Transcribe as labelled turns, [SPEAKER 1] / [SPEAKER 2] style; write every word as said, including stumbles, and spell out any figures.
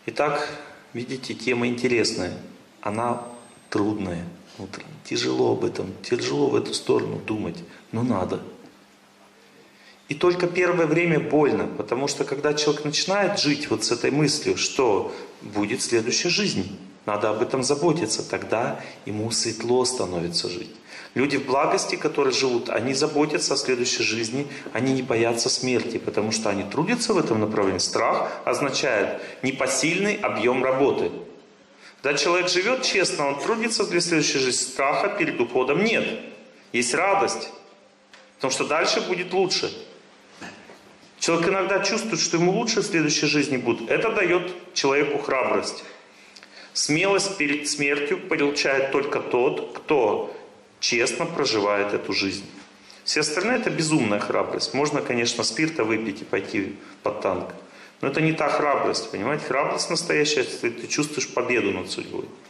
[SPEAKER 1] Итак, видите, тема интересная. Она трудная. Вот, тяжело об этом, тяжело в эту сторону думать, но надо. И только первое время больно, потому что когда человек начинает жить вот с этой мыслью, что будет следующая жизнь, надо об этом заботиться, тогда ему светло становится жить. Люди в благости, которые живут, они заботятся о следующей жизни, они не боятся смерти, потому что они трудятся в этом направлении. Страх означает непосильный объем работы. Когда человек живет честно, он трудится для следующей жизни, страха перед уходом нет. Есть радость, потому что дальше будет лучше. Человек иногда чувствует, что ему лучше в следующей жизни будет. Это дает человеку храбрость. Смелость перед смертью получает только тот, кто честно проживает эту жизнь. Все остальные — это безумная храбрость. Можно, конечно, спирта выпить и пойти под танк. Но это не та храбрость, понимаете? Храбрость настоящая, если ты чувствуешь победу над судьбой.